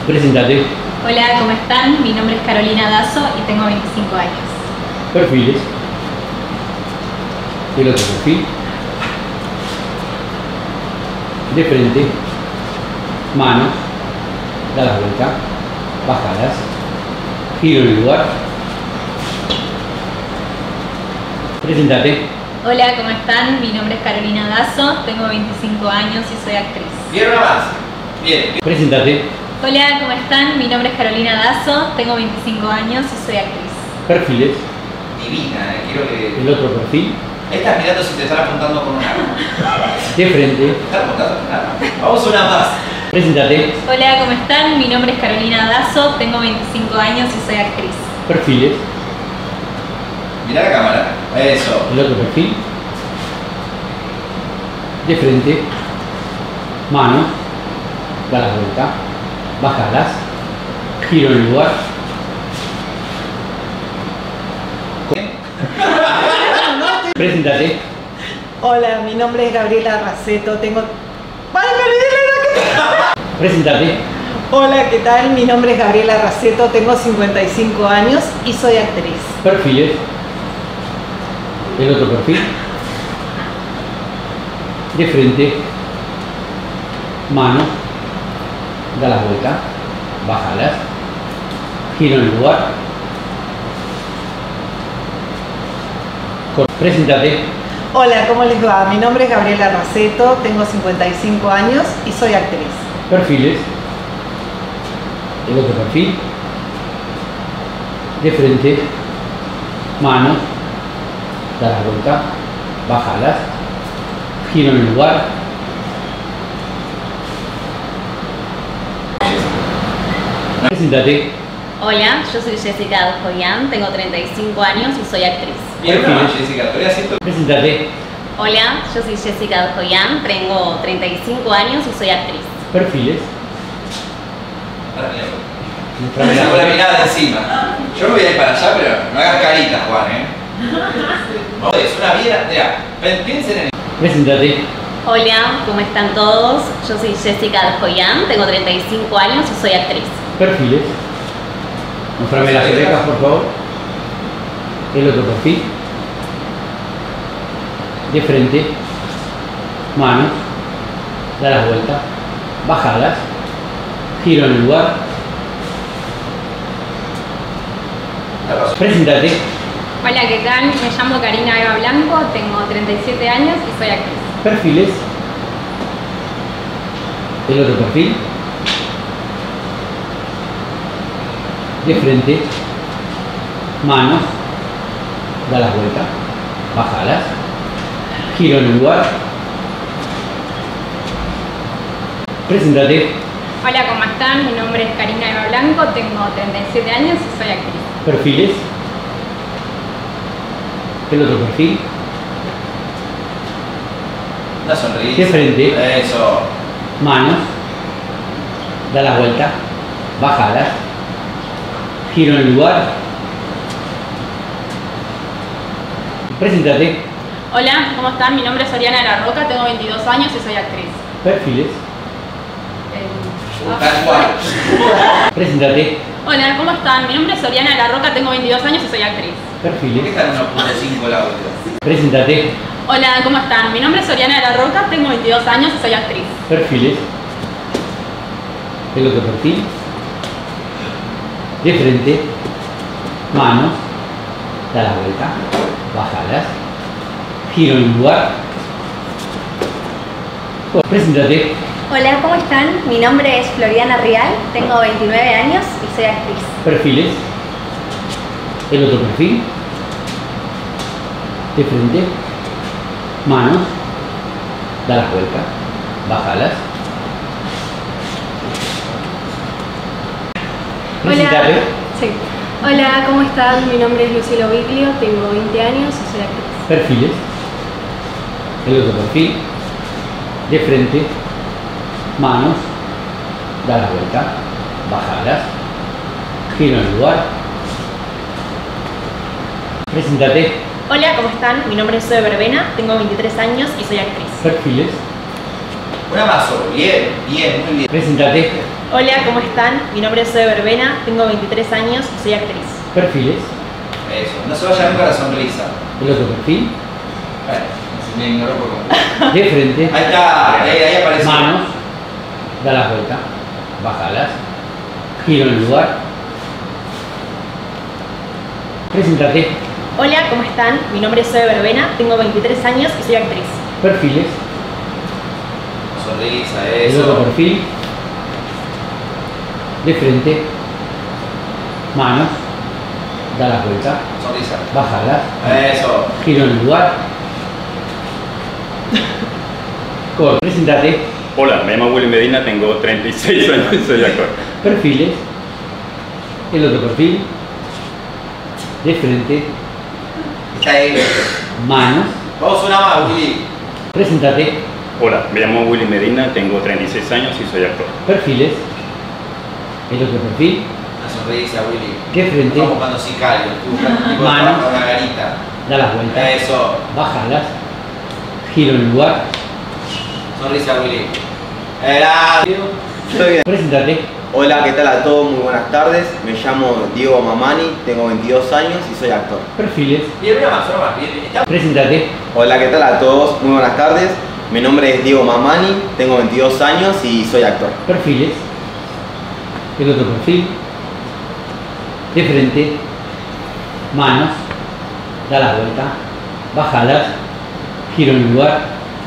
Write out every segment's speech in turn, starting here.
Preséntate. Hola, ¿cómo están? Mi nombre es Carolina Dazo y tengo 25 años. Perfiles. El otro perfil. De frente. Manos. Da la vuelta. Bajadas. Giro en el lugar. Preséntate. Hola, ¿cómo están? Mi nombre es Carolina Dazo, tengo 25 años y soy actriz. Bien, una más. Bien. Preséntate. Hola, ¿cómo están? Mi nombre es Carolina Dazo, tengo 25 años y soy actriz. Perfiles. Divina, quiero que... El otro perfil. Ahí estás mirando si te están apuntando con un arma. De frente. ¿Te están apuntando con un arma? Vamos una más. Preséntate. Hola, ¿cómo están? Mi nombre es Carolina Dazo, tengo 25 años y soy actriz. Perfiles. Mirá la cámara. Eso. El otro perfil. De frente. Manos. Da la vuelta. Bajadas. Giro en el lugar. Preséntate. Hola, mi nombre es Gabriela Raceto, tengo... ¡Ay, me olvidé la edad! Preséntate. Hola, ¿qué tal? Mi nombre es Gabriela Raceto, tengo 55 años y soy actriz. Perfiles. El otro perfil. De frente. Manos. Da la vuelta. Bajadas. Giro en el lugar. Preséntate. Hola, ¿cómo les va? Mi nombre es Gabriela Raceto, tengo 55 años y soy actriz. Perfiles. El otro perfil. De frente. Manos. Da la vuelta. Bajadas. Giro en el lugar. Preséntate. Hola, yo soy Jessica Aljoyan, tengo 35 años y soy actriz. Bien, una más, Jessica. Te voy a hacer esto. Preséntate. Hola, yo soy Jessica Aljoyan, tengo 35 años y soy actriz. Perfiles. Ahora mira. Me saco la mirada de encima. Yo me voy a ir para allá, pero no hagas caritas, Juan, Vamos, es una vida. Mira, piensen en... Preséntate. Hola, ¿cómo están todos? Yo soy Jessica Aljoyan, tengo 35 años y soy actriz. Perfiles. Mostrame las orejas, por favor. El otro perfil. De frente. Manos. Da la vuelta. Bajadas. Giro en el lugar. Preséntate. Hola, ¿qué tal? Me llamo Karina Eva Blanco, tengo 37 años y soy actriz. Perfiles. El otro perfil. De frente. Manos. Da la vuelta. Bajadas. Giro en el lugar. Preséntate. Hola, ¿cómo están? Mi nombre es Karina Eva Blanco, tengo 37 años y soy actriz. Perfiles. El otro perfil. Una sonrisa. De frente. Eso. Manos. Da la vuelta. Bajadas. Giro en el lugar. Preséntate. Hola, ¿cómo están? Mi nombre es Oriana de la Roca, tengo 22 años y soy actriz. Perfiles. Tal cual. Preséntate. Hola, ¿cómo están? Mi nombre es Oriana de la Roca, tengo 22 años y soy actriz. ¿Por qué Perfiles. están en 1.5 el audio? Preséntate. Hola, ¿cómo están? Mi nombre es Oriana de la Roca, tengo 22 años y soy actriz. Perfiles. El otro perfil. De frente. Manos. Da la vuelta. Bajadas. Giro en el lugar. Preséntate. Hola, ¿cómo están? Mi nombre es Floriana Rial, tengo 29 años y soy actriz. Perfiles. El otro perfil. De frente. Manos. Da la vuelta. Bájalas. Preséntate. Sí. Hola, ¿cómo están? Mi nombre es Lucila Ovidio, tengo 20 años y soy actriz. Perfiles. El otro perfil. De frente. Manos. Da la vuelta. Bajadas. Giro en el lugar. Preséntate. Hola, ¿cómo están? Mi nombre es Zoe Verbena, tengo 23 años y soy actriz. Perfiles. Una más solo. Bien, bien, muy bien. Preséntate. Hola, ¿cómo están? Mi nombre es Zoe Verbena, tengo 23 años y soy actriz. Perfiles. Eso, no se vaya nunca la sonrisa. El otro perfil. Bueno, me ignoró por completo. De frente. Ahí está, ahí apareció. Manos. Da la vuelta. Bájalas. Giro en el lugar. Preséntate. Hola, ¿cómo están? Mi nombre es Zoe Verbena, tengo 23 años y soy actriz. Perfiles. Sonrisa, El otro eso. perfil. De frente. Manos. Da la vuelta. Sonrisa. Bájalas. Eso. Giro en el lugar. Corre. Preséntate. Hola, me llamo Willy Medina, tengo 36 años y soy actor. Perfiles. El otro perfil. De frente. Está ahí. Manos. Vamos una más, Willy. Preséntate. Hola, me llamo Willy Medina, tengo 36 años y soy actor. Perfiles. El otro perfil. Una sonrisa, Willy. De frente. Estamos buscando sicario. Tú buscando un tipo de Manos. trabajo, una garita. Da la vuelta. Eso. Bájalas. Giro en el lugar. Sonrisa, Willy. Era. Estoy bien. Preséntate. Hola, ¿qué tal a todos? Muy buenas tardes. Me llamo Diego Mamani, tengo 22 años y soy actor. Perfiles. Bien, una más, una más. Bien, está. Preséntate. Hola, ¿qué tal a todos? Muy buenas tardes. Mi nombre es Diego Mamani, tengo 22 años y soy actor. Perfiles. El otro perfil. De frente. Manos. Da la vuelta. Bájalas. Giro en el lugar.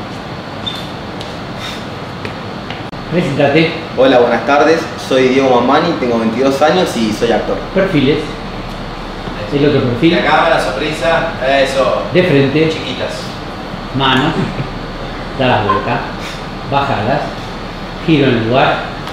Preséntate. Hola, buenas tardes. Soy Diego Mamani, tengo 22 años y soy actor. Perfiles. El otro perfil. La cámara, sonrisa. Eso. De frente. Chiquitas. Manos. Da la vuelta. Bájalas. Giro en el lugar.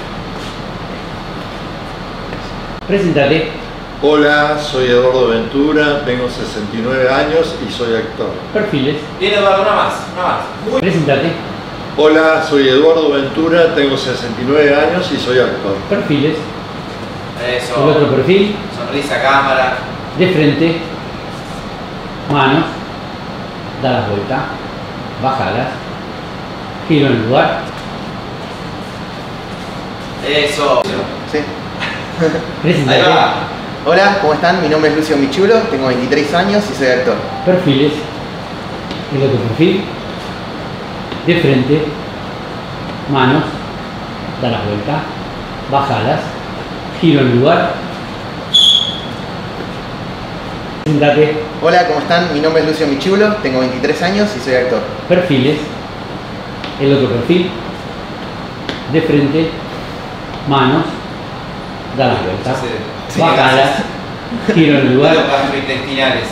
Preséntate. Hola, soy Eduardo Ventura, tengo 69 años y soy actor. Perfiles. Bien, Eduardo, una más. Una más. Muy Preséntate. Hola, soy Eduardo Ventura, tengo 69 años y soy actor. Perfiles. Eso. El otro perfil. Sonrisa, cámara. De frente. Manos. Da la vuelta. Bájalas. Giro en el lugar. Eso. ¿Sí? Ahí Preséntate. va. Hola, ¿cómo están? Mi nombre es Lucio Michulo, tengo 23 años y soy actor. Perfiles. El otro perfil. De frente. Manos. Da la vuelta. Bájalas. Giro en el lugar. Preséntate. Hola, ¿cómo están? Mi nombre es Lucio Michulo, tengo 23 años y soy actor. Perfiles. El otro perfil. De frente. Manos. Da la vuelta. Sí, Bájalas. gracias. Giro en el lugar. Los gastrointestinales.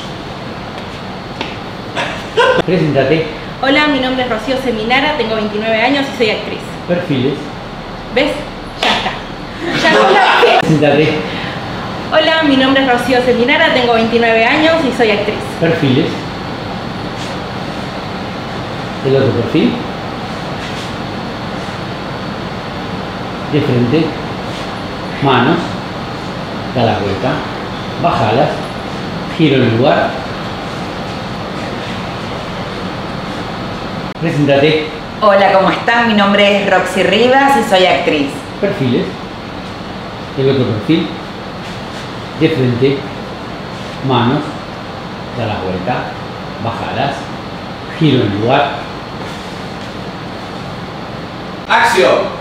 Preséntate. Hola, mi nombre es Rocío Seminara, tengo 29 años y soy actriz. Perfiles. ¿Ves? Ya está. Ya está. Preséntate. Hola, mi nombre es Rocío Seminara, tengo 29 años y soy actriz. Perfiles. El otro perfil. De frente. Manos. Da la vuelta. Bájalas. Giro en el lugar. Preséntate. Hola, ¿cómo están? Mi nombre es Roxy Rivas y soy actriz. Perfiles. El otro perfil. De frente. Manos. Da la vuelta. Bájalas. Giro en el lugar. ¡Acción!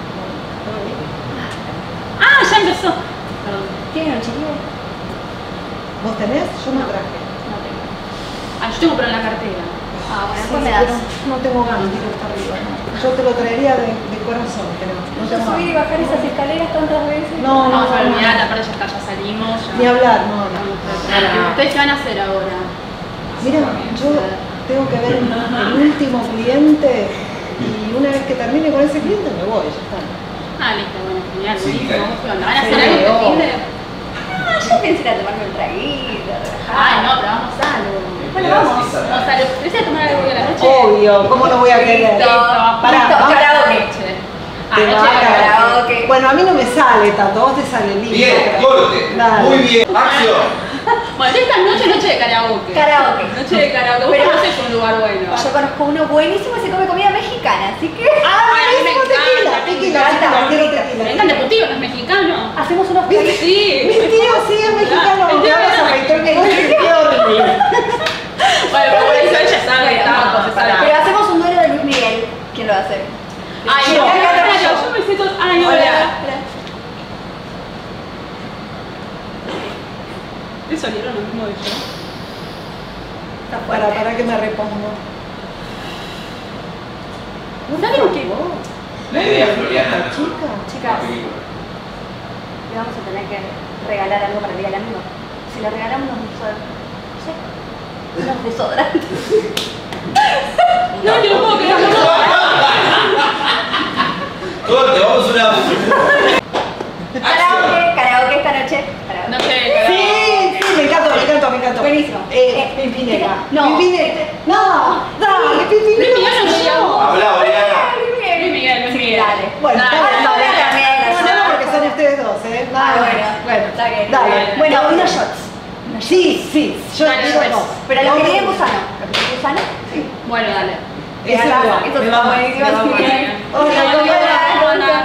Ah, ya empezó. ¿Tienen un chiquillo? ¿Vos tenés? Yo no traje. No tengo. Ah, yo tengo pero en la cartera. Ah, bueno, Sí, después me pero das. no tengo ganas de ir hasta arriba. No. Yo te lo traería de corazón, pero no Yo tengo subir y ganas. bajar esas escaleras tantas veces. No, No, no, pero no. olvidate, aparte ya está, ya salimos. Ya. Ni hablar, no, no. ¿Ustedes qué van a hacer ahora? Mira, yo tengo que ver el último cliente y una vez que termine con ese cliente me voy, ya está. Ah, listo, bueno, genial, Sí, buenísimo. claro. ¿Qué onda? ¿Van a hacer Sí, algo este obvio. fin de...? Ah, yo pensé ir a tomarme un traguito, relajar. Ay, no, pero vamos a algo. Bueno, vamos. Vamos a algo. ¿Querés ir a tomar algo hoy a la noche? Obvio, ¿cómo no voy a querer? Listo. Pará, Listo, vamos. karaoke. Ah, Te noche va de a karaoke. karaoke. Bueno, a mí no me sale tanto, a vos te sale lindo. Bien, corte. Dale. Muy bien. ¡Acción! Bueno, esta noche de karaoke. Karaoke. Noche de karaoke. Vos Pero- conocés un lugar bueno. Yo conozco uno buenísimo y se come comida mexicana, así que. Ay, a mí me encanta. Tequila. Me encanta, tu tío no es mexicano. Hacemos unos Sí. Mi tío sí es mexicano. El tío Vamos a afeitar el horrible. Bueno, pero por eso ella sabe tampoco, se sabe. Pero hacemos un duelo de Luis Miguel. ¿Quién lo va a hacer? Ay, Yo. no, yo me sé todo. Ay, no, Hola. Eso era lo mismo de yo. Para que me repongo. ¿Saben qué? La idea floriana. Chicas, le vamos a tener que regalar algo para el día del amigo. Si le regalamos unos desodorantes. No, yo no puedo creer. Corte, vamos a una. Karaoke esta noche. No sé, Sí, me encantó. Buenísimo. Pimpinela. No. Pimpinela. No, dale, Pimpinela. Luis Miguel no me llamo. Habla, Oriana. Luis Miguel. Sí, dale. Bueno, Dale, no, porque son ustedes dos, ¿eh? Bueno, está bien. dale. Bueno, unos shots. Sí, yo Dale, digo pues. dos. Pero lo que tiene gusano. ¿Lo que tiene gusano? Sí. Bueno, dale. Ese me va, Eso me está va más, buenísimo. me va Así más. que. Hola,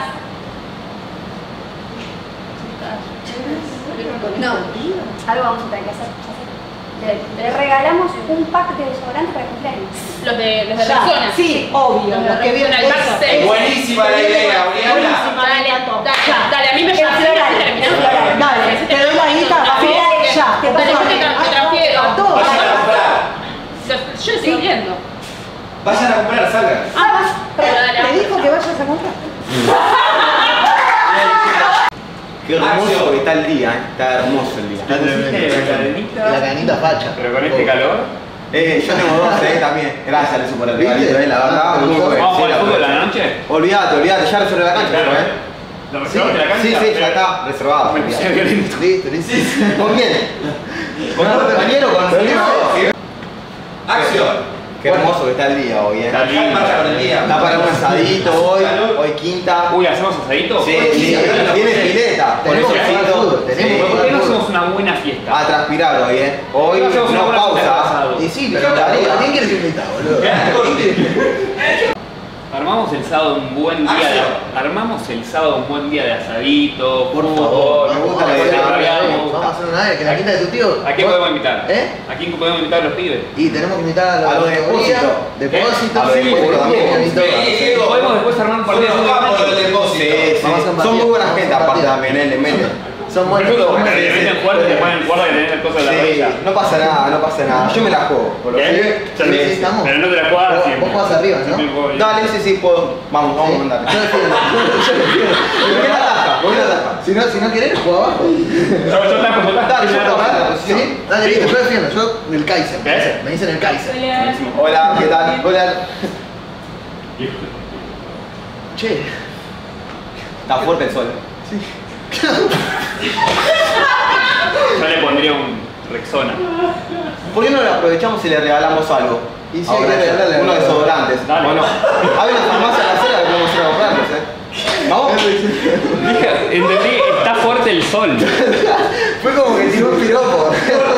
No, algo vamos a tener que hacer. Le regalamos un pack de desodorante para el cumpleaños. Los de Ya, Rexona. sí, obvio. Los que vienen el pack eso. seis. Buenísima la idea, Oriana. Buenísima, me encantó. Dale, a mí me El llama. floral. Dale, te doy la guita, ya. Dale, yo te transfiero. A todos. Vayan a comprar. Yo le sigo viendo. Vayan a comprar, salgan. Te dijo que vayas a comprar. Qué hermoso que está el día, está hermoso el día. ¿La pusiste la cadenita? La canita facha. Pero con este calor. Yo tengo dos, también. Gracias, Lesu, por el regalito, la verdad. Muy bueno. ¿Vamos a jugar Sí, al fútbol a verdad. la noche? Olvídate, ya reservé la cancha, Claro. ¿no? ¿Lo reservaste la cancha? Sí, ya está reservado. Me puse violento. Listo. ¿Con quién? ¿Con tu compañero? ¿Con tu Acción. Qué hermoso que está el día hoy, Está lindo. Está para un asadito hoy quinta. Uy, ¿hacemos asadito? Sí, tiene pileta. Tenemos que jugar al fútbol, tenemos ¿Por qué no hacemos una buena fiesta? A transpirar hoy, Hoy No hacemos una no buena fiesta de pausa. asado. Y sí, pero ¿a quién quieres invitar, boludo? Armamos el sábado un buen día de armamos el sábado un buen día de asadito, Por fútbol, favor, me gusta la nos idea. encargamos. Vamos a hacer una vez que la quinta de tu tío. ¿A quién podemos invitar? ¿Eh? ¿A quién podemos invitar a los pibes? Y tenemos que invitar A a los los de depósitos. depósito. Depósitos, A los de sí, depósito también. también. Podemos después armar un partido de Vamos del depósito. Sí, Vamos a hacer un son partido. muy buena gente Vamos a aparte hacer un también, le meten. Son buenos. Perfecto, son porque buenos. le meten fuerte, te ponen cuerda y le den cosas de la Sí, derecha. no pasa nada, no pasa nada. Yo me la juego. Por lo ¿Qué? que Ya Sí, me- sí, estamos. Pero no te la juegas Vos- siempre. vos jugás arriba, ¿no? Siempre juego bien. Dale, sí, puedo. Vamos a mandar. Yo defiendo. Yo defiendo. ¿Por qué la ataja? ¿Por qué la ataja? Si no querés, juega abajo. Yo tajo. Dale, yo puedo ganar la ¿Sí? posición. Dale, listo, yo defiendo. Yo el Kaiser. ¿Qué? Me dicen el Kaiser. Hola, ¿qué tal? Hola. Che. Está fuerte el sol. Yo le pondría un Rexona. ¿Por qué no le aprovechamos y le regalamos algo? Y sí, Ahora hay que ya, regalarle unos algo. desodorantes. Dale. Bueno, hay una farmacia en la acera que podemos ir a comprarlos, ¿Vamos? Dije, entendí, está fuerte el sol. Fue como que tiró un piropo.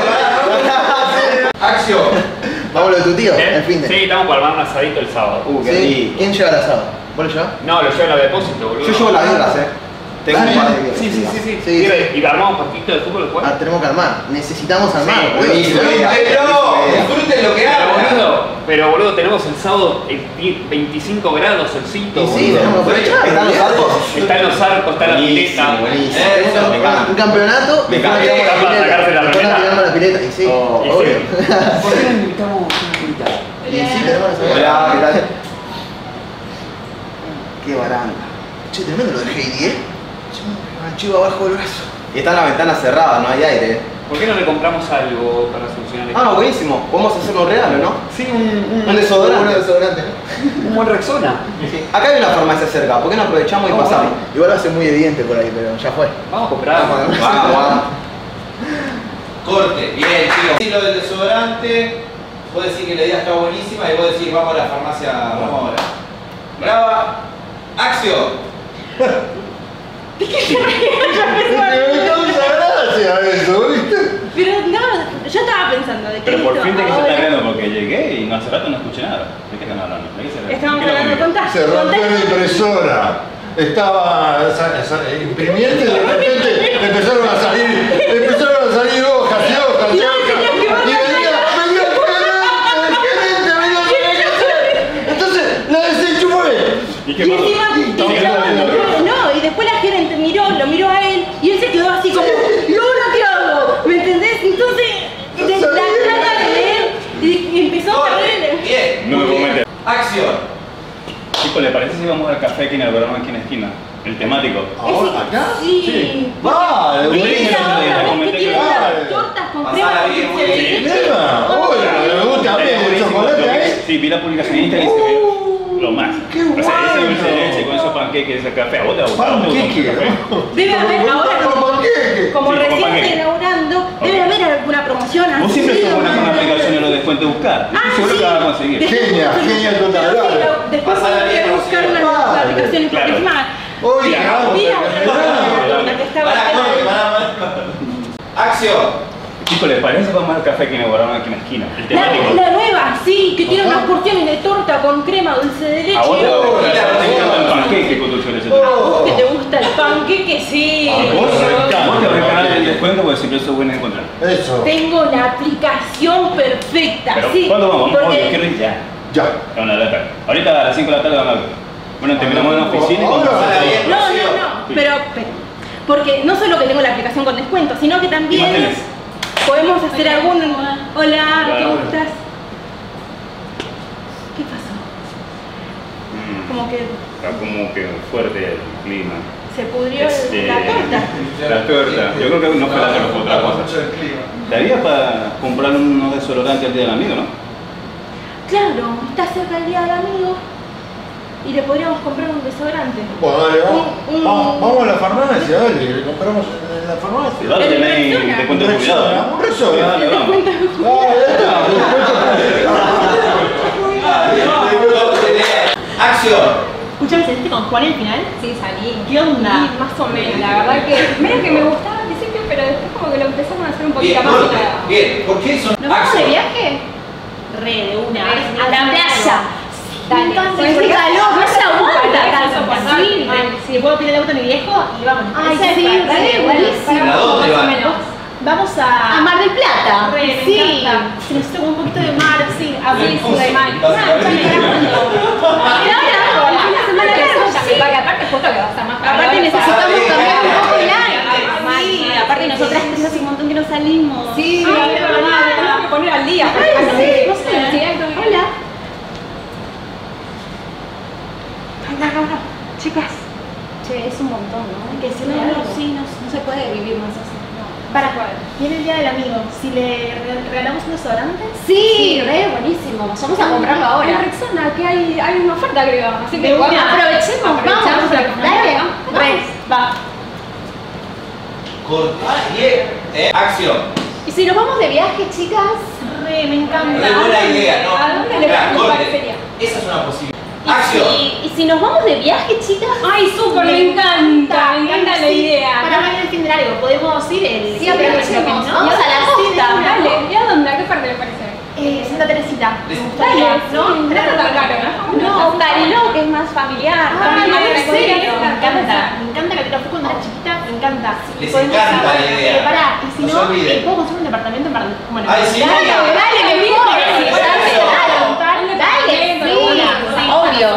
Acción. Vamos lo de tu tío, ¿Eh? el fin de. Sí, estamos para armar un asadito el sábado. Qué Sí. rico. ¿Quién lleva el asado? ¿Vos lo llevas? No, lo llevo a depósito, boludo. Yo llevo las birras, Tengo Dale. un par de birras. Sí. Sí, ¿Y armamos partido de fútbol después? Ah, tenemos que armar. Necesitamos armar. Sí, boludo. buenísimo. Pero disfruten lo que hagan. Pero boludo, tenemos el sábado 25 grados, solcito. Y sí, boludo. tenemos que aprovechar. ¿Están los arcos? Están los arcos, está la pileta. Buenísimo. Eso, Me encanta. Un campeonato, Me después encanta. tiramos Para sacarse la después remera. tiramos la pileta. Y sí, Y obvio. ¿Por qué no invitamos una curita? Y sí, tenemos que Hola, ¿qué tal? Qué baranda. Che, tremendo lo del Heidi, Chivo abajo del brazo. Y están las ventanas cerradas, no hay aire. ¿Por qué no le compramos algo para solucionar esto? Ah, buenísimo. Podemos hacer un regalo, ¿no? Sí, Un desodorante. Un desodorante. un buen Rexona. Sí. Acá hay una farmacia cerca. ¿Por qué no aprovechamos y Vamos, pasamos? Igual va a ser muy evidente por ahí, pero ya fue. Vamos a comprar. Vamos. Corte. Bien, chicos. Sí, lo del desodorante. Vos decís que la idea está buenísima y vos decís vamos a la farmacia, vamos ahora. Graba. Acción. Me causa gracia eso, ¿viste? Pero no, yo estaba pensando de que Pero por esto fin de que se ahora- está riendo porque llegué y no hace rato no escuché nada. ¿De qué están hablando? ¿De qué se ríen? Estamos ¿Qué es lo hablando, que contá. Se rompió la impresora. Estaba imprimiendo y de repente empezaron a salir hojas y hojas y hojas. Y venía el gerente, venía el gerente. Entonces la desenchufé. ¿Y qué Y pasó? encima, no, y después la gerente lo miró a él y él se quedó así como, ¿y ahora qué hago? ¿Me entendés? Entonces, de la cara de él, y empezó a correr. Bien. No me puedo meter. Acción. Chicos, ¿le parece si vamos al café aquí en el verano aquí en la esquina? El temático. ¿Ahora? ¿Acá? Sí. Vale, Viste ahora, ves que tiene Vale. las tortas con Pasala crema bien, dulce de muy bien. leche. Hola, me gusta a mí el chocolate ahí. Sí, vi la publicación en Instagram y se ve lo más. qué O sea, ese bueno. dulce de leche con esos panqueques, ese café. ¿A vos te gusta? Panqueque, Debe haber ahora como Sí, recién con está panqueque. inaugurando, debe haber alguna promoción así. Vos siempre sos buena con la o- aplicación de los descuentos de buscar. Yo estoy seguro que la vas a conseguir. Genial total. Después Pasala voy bien, a buscar Rocío. una aplicación y Claro. es más. Oye, Mira, la que estaba Acción. Chicos, ¿les parece vamos al café que inauguraron aquí en la esquina? El temático. la nueva, sí, que tiene unas porciones de torta con crema dulce de leche. A vos te encanta el panqueque con dulce de leche. Que te gusta el panqueque, sí. A vos te va a ganar el descuento porque siempre sos buena en encontrar. Eso. Tengo la aplicación perfecta, Pero, sí. ¿cuándo vamos? Porque- Oye, ¿qué ríes? Ya. Ya. A una de la tarde. Ahorita a las 5 de la tarde vamos a ver. Bueno, terminamos en la oficina y Ahora. Pasala bien, No, Rocío. pero, porque no solo que tengo la aplicación con descuento, sino que ¿Qué más también tenés? podemos hacer algún... Hola, ¿cómo Hola. estás? ¿Qué pasó? Como que Está como que fuerte el clima. se pudrió Este, la torta. La torta. Yo creo que no fue la torta, fue otra cosa. Daría para comprar unos desodorantes al día del amigo, ¿no? Claro, está cerca el día del amigo y le podríamos comprar un desodorante. Bueno, dale, vamos a la farmacia, dale, le compramos en la farmacia. Cuidado, tenéis descuento de cuidado. Un Rexona. Dale, vamos. Acción. Escuchame, ¿saliste con Juan al final? Sí, salí. ¿Qué onda? Sí, más o menos. La verdad que medio que me gustaba al principio, pero después como que lo empezaron a hacer un poquito Bien, más. corte. Bien. ¿Por qué son ¿Nos vamos de acción? viaje? Re, de una. A la playa. Dale. Pues qué calor, no se aguanta tanto. Sí, Si le puedo pedir el auto a mi viejo y vamos. Ay, Esa es sí, para- dale, buenísimo. ¿A dónde Más o van? menos. Vamos a... A Mar del Plata. Re, me Sí. encanta. Se necesita como un poquito de mar, sí. A Sí, ver, sí, de mar. básicamente. Claro, el fin de semana largo ya me paga. Aparte, justo que va a estar más calor. Aparte necesitamos Dale, cambiar un poco el dale. aire. Sí, aparte nosotras tres hace un montón que no salimos. Sí, Ay, es verdad, tenemos que poner al día. Ay, sí. No sé, sí, Hola. Chicas. Che, es un montón, ¿no? Hay que decirle algo. Sí, no se puede vivir más así. Para, viene el día del amigo. Si le regalamos un desodorante. Sí, re buenísimo. Vamos a comprarlo En ahora. Rexona, que hay una oferta, creo. Así que De una. aprovechemos, vamos. Dale, Vamos. va. Corta. Bien. Acción. Y si nos vamos de viaje, chicas, Re, me encanta. Re buena idea, ¿no? ¿A dónde le Mirá, nos corte. parecería? Esa es una posibilidad. Acción. Y si nos vamos de viaje, chicas. Ay, súper, me encanta la idea. Para ver el fin de largo, podemos ir el. Sí, aprovechemos. ¿no? Vamos a la costa. Dale, ¿y a dónde? ¿A qué parte le parece? Santa Teresita. Dale, ¿no? no está caro, ¿no? No, Tariló, que es más familiar. Ay, Ay, en serio, sí, me encanta. Me encanta la que lo fui cuando era chiquita, me encanta. Les Podemos encanta ir- la idea. Pará, y si No se no, olviden. ¿puedo conseguir un departamento en Mar del Plata? Bueno, Ay, sí. dale, Dale, que vivo. Dale, sí, obvio.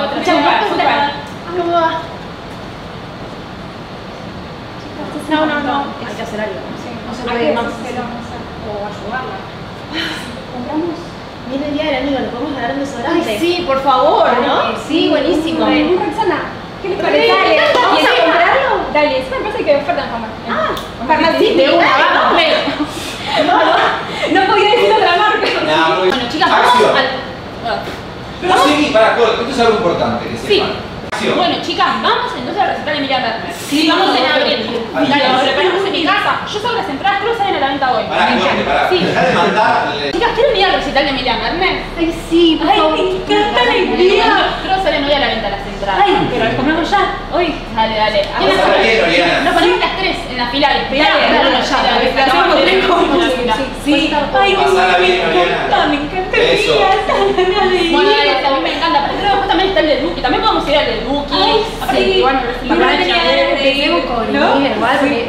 No. Hay que hacer algo. No se puede más. O ayudarla. ¿Compramos? Viene el día del amigo, ¿le podemos dar un desodorante? Ay, sí, por favor, ¿no? Sí, buenísimo. Un Rexona. ¿Qué les parece? Dale, ¿vamos ¿Y a encima? comprarlo? Dale, eso me parece que oferta en farmacia. Farmacia, de una, vamos. No podía decir otra marca. Nah, muy bien. Bueno, chicas, vamos Acción. al... Pero sí, para corte. Esto es algo importante que Sí. sepan. Acción. Bueno, chicas, vamos entonces a recitar de Emilia Mernes. Sí, vamos en abril. Ay, Dale, Dios. nos preparamos en mi casa. Yo saco las entradas, creo que salen a la venta hoy. Pará, corte, pará. Sí. Dejá de mandar. Chicas, ¿quieren ir al recital de Emilia Mernes? Ay, sí, por favor. me encanta la idea. Creo que salen hoy a la venta las entradas. Ay, pero las compramos ya. Hoy. Dale. Vamos a ver bien, Oriana. Nos ponemos las tres en la fila de espera. Dale, ya. dale, Sí. Ay,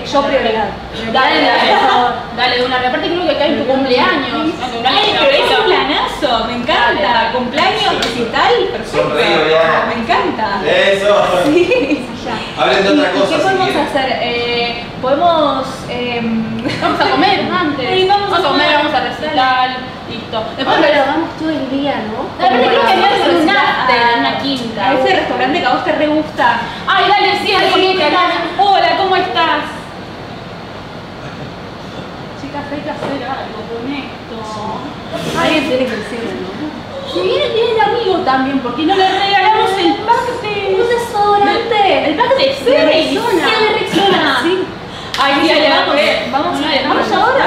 yo prioridad. Dale, dale de una vez. Aparte creo que acá en tu cumpleaños. Ay, pero es un planazo, me encanta. Cumpleaños, recital, perfecto. Sonríe, Oriana. Me encanta. Eso. Sí, ya. Hablen de otra cosa. ¿Qué si podemos quieren. hacer? Podemos. Vamos a comer antes. Sí, vamos a comer, vamos a recital. Listo. Después Pero vamos todo el día, ¿no? Aparte creo que había Vamos a un recital after en una quinta. A ese restaurante que a vos te re gusta. Ay, dale, sí, Hola, ¿cómo estás? Chicas, hay que hacer algo con esto. Alguien tiene que decirlo, ¿no? Si viene el amigo también, porque no le regalamos el pack de... Un desodorante. El pack de de Rexona. Sí, de Rexona. Sí. Ay, sí, Vamos vamos ahora.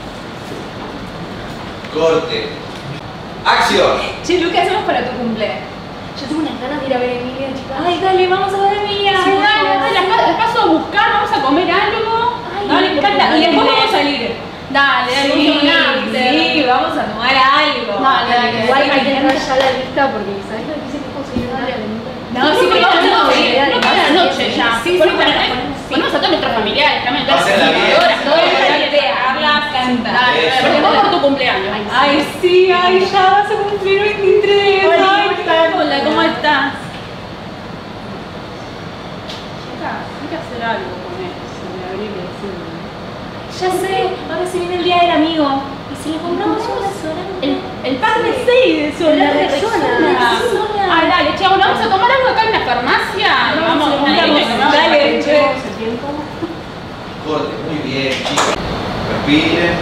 Corte. Acción. Che, Lu, ¿qué hacemos para tu cumple? Yo tengo unas ganas de ir a ver a Emilia, chicas. Ay, dale, vamos a ver a Emilia. Sí, dale, las paso a buscar, vamos a comer algo. Ay, Dale, me encanta. Y después vamos a salir. Dale, Sí, vamos a tomar algo. Dale, Igual hay que tener ya la lista porque ¿sabes lo difícil que es conseguir una hora? No, sí, pero vamos a ver. No para la noche ya. Sí, Ponemos sí. a todos nuestros familiares también. Pásenla bien. Todo el día, Carla canta. Dale, Eso. porque vos por tu cumpleaños. Ay, sí, ay, ya vas a cumplir 23. Hola, Ay, ¿cómo estás? hola, ¿cómo estás? Chicas, hay que hacer algo con esto. Ya sé, ahora se viene el día del amigo. Y si le compramos un desodorante. El pack de 6 desodorantes de Rexona. Ay, dale, che, bueno, vamos a tomar algo acá en la farmacia. Vamos a una Dale, che. Corte. Muy bien, chicos. Respiren.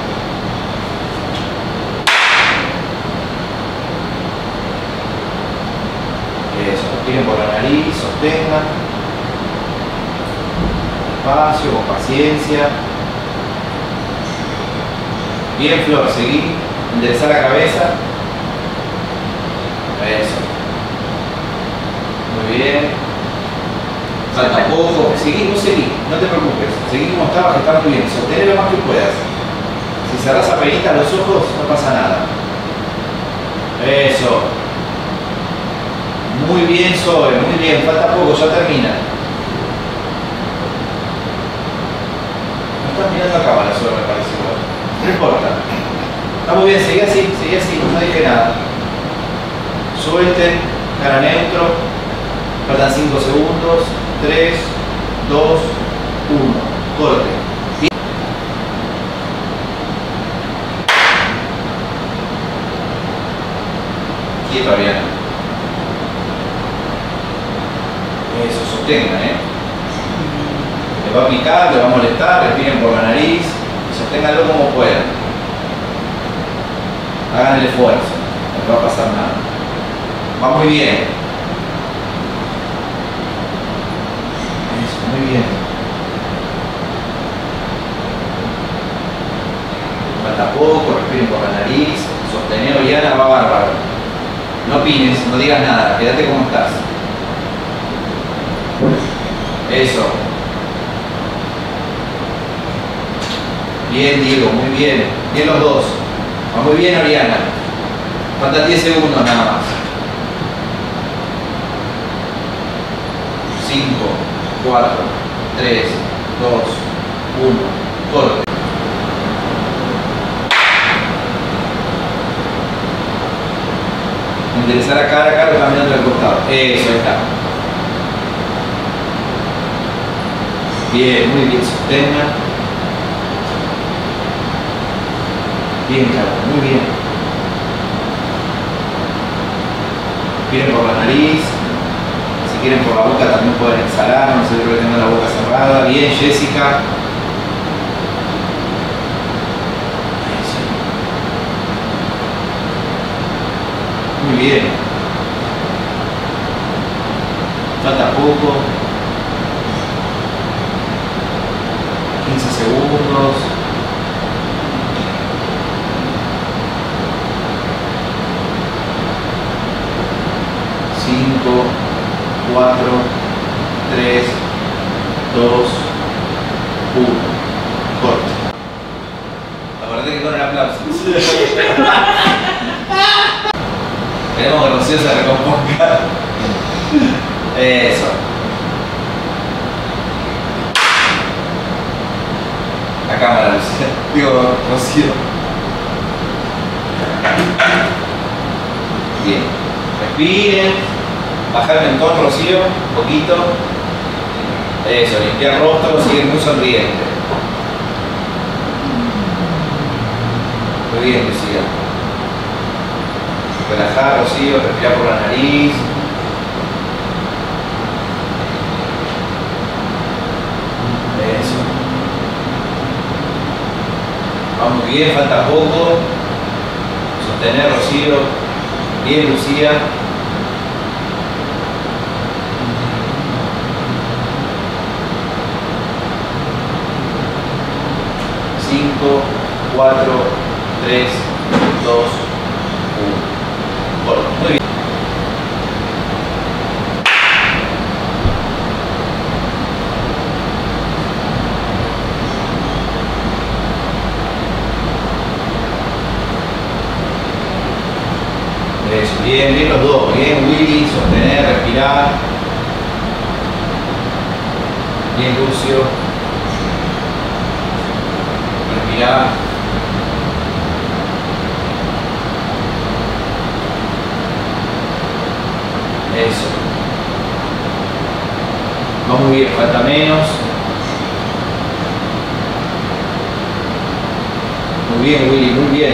Eso, respiren por la nariz, sostengan. Despacio, con paciencia. Bien, Flor, seguí. Enderezar la cabeza. Eso. Muy bien. Falta poco. Seguí, vos seguí. No te preocupes. Seguí como estabas, que estás muy bien. Sostener lo más que puedas. Si cerrás apenitas los ojos, no pasa nada. Eso. Muy bien, Zoe. Muy bien. Falta poco, ya termina. No estás mirando a cámara, Zoe, me parece. No importa. Está muy bien, seguí así, no dije nada. Suelten, cara neutro. Faltan 5 segundos. 3, 2, 1. Corte. Bien. Quieto, Ariana. Eso, sostengan, Le va a picar, le va a molestar, respiren por la nariz. Sosténganlo como puedan. Hagan el esfuerzo, no va a pasar nada. Va muy bien. Eso, muy bien. Falta poco, respiren por la nariz. Sostener, Oriana, va bárbaro. No opines, no digas nada, quédate como estás. Eso. Bien, Diego, muy bien. Bien los dos. Va muy bien, Oriana. Faltan 10 segundos nada más. 5, 4, 3, 2, 1. Corte. Enderezar a cara, caminando al costado. Eso, ahí está. Bien, muy bien. Sostengan. Bien, Carlos, muy bien. Respiren por la nariz. Si quieren por la boca también pueden exhalar, no se debe tener la boca cerrada. Bien, Jessica. Eso. Muy bien. Falta poco. 15 segundos. 5, 4, 3, 2, 1. Corte. Acuérdate que con el aplauso. Queremos que Rocío se recomponga. Eso. Digo, Rocío. Bien. Respiren. Bajar el mentón, Rocío. Un poquito. Eso, limpiar rostro, sigue muy sonriente. Muy bien, Lucía. Relajar, Rocío, respirar por la nariz. Eso. Vamos bien, falta poco. Sostener, Rocío. Bien, Lucía. Cinco, 4, 3, 2, 1. Corto. Muy bien. Eso, bien, bien los dos. Bien, Willy, sostener, respirar. Bien, Lucio. Respirar. Eso. Vamos bien, falta menos. Muy bien, Willy, muy bien.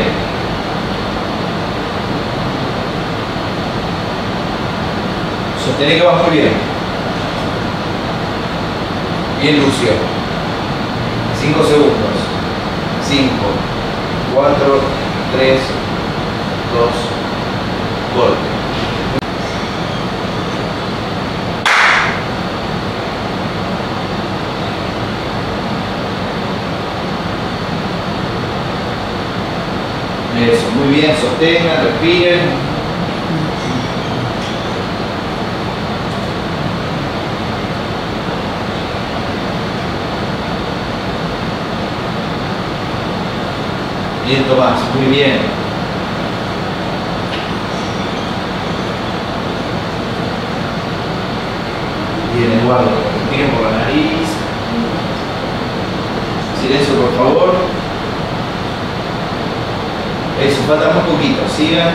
Sostener que vas muy bien. Bien, Lucio. 5 segundos. 5, 4, 3, 2, corte. Eso, muy bien, sostengan, respiren. Bien, Tomás, muy bien. Bien, Eduardo, respiren por la nariz. Silencio, por favor. Eso, falta muy poquito, sigan.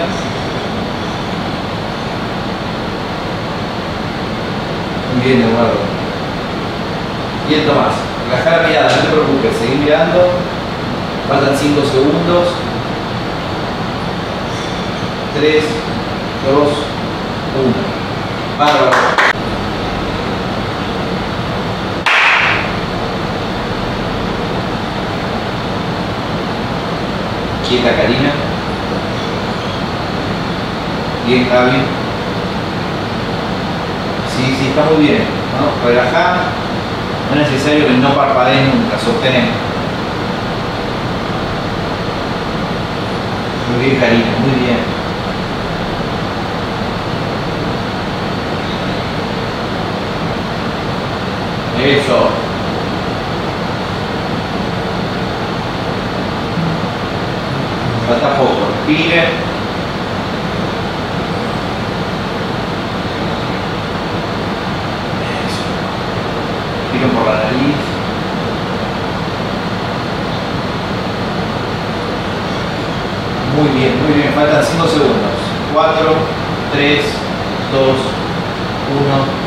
Muy bien, Eduardo. Bien, Tomás, relajar la mirada, no te preocupes, seguir mirando. Faltan 5 segundos. 3, 2, 1. Bárbaro. Quieta, Karina. Bien, Javi. Sí, sí, está muy bien. ¿No? Relajá. No es necesario que no parpadees nunca, sostenemos. Muy bien, Karina, muy bien. Eso. Falta poco, respire. Eso. Respiro por la nariz. Muy bien, faltan 5 segundos. 4, 3, 2, 1.